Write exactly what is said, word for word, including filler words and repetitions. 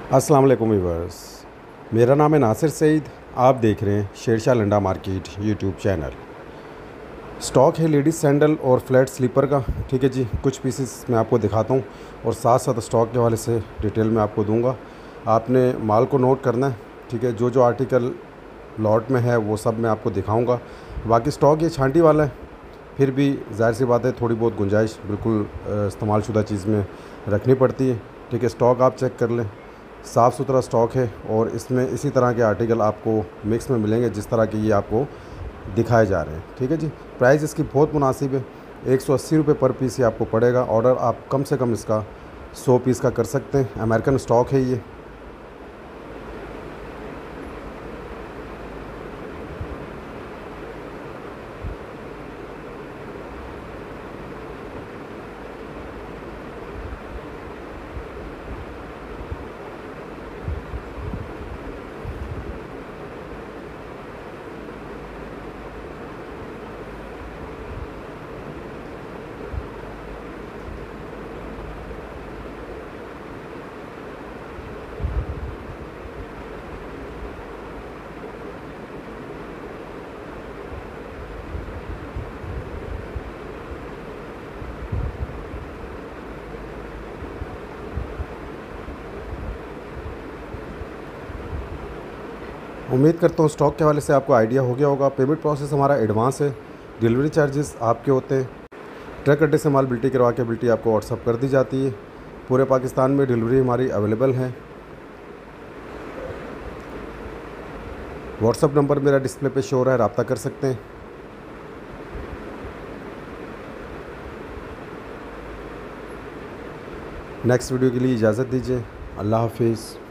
अस्सलाम वालेकुम व्यूअर्स, मेरा नाम है नासिर सईद। आप देख रहे हैं Shershah Landa market YouTube channel. Stock है लेडीज़ सैंडल और फ्लैट स्लीपर का। ठीक है जी, कुछ पीसेस मैं आपको दिखाता हूँ और साथ साथ स्टॉक के हवाले से डिटेल में आपको दूंगा। आपने माल को नोट करना है। ठीक है, जो जो आर्टिकल लॉट में है वो सब मैं आपको दिखाऊँगा। बाकी स्टॉक ये छांटी वाला है, फिर भी जाहिर सी बात है थोड़ी बहुत गुंजाइश बिल्कुल इस्तेमाल शुदा चीज़ में रखनी पड़ती है। ठीक है, स्टॉक आप चेक कर लें, साफ़ सुथरा स्टॉक है और इसमें इसी तरह के आर्टिकल आपको मिक्स में मिलेंगे जिस तरह के ये आपको दिखाए जा रहे हैं। ठीक है जी, प्राइस इसकी बहुत मुनासिब है, एक सौ अस्सी रुपये पर पीस ही आपको पड़ेगा। ऑर्डर आप कम से कम इसका सौ पीस का कर सकते हैं। अमेरिकन स्टॉक है ये। उम्मीद करता हूँ स्टॉक के हवाले से आपको आइडिया हो गया होगा। पेमेंट प्रोसेस हमारा एडवांस है, डिलीवरी चार्जेस आपके होते हैं। ट्रक अड्डे से माल बिल्टी करवा के बिल्टी आपको व्हाट्सअप कर दी जाती है। पूरे पाकिस्तान में डिलीवरी हमारी अवेलेबल है। व्हाट्सअप नंबर मेरा डिस्प्ले पे शो हो रहा है, रब्ता कर सकते हैं। नेक्स्ट वीडियो के लिए इजाज़त दीजिए। अल्लाह हाफिज़।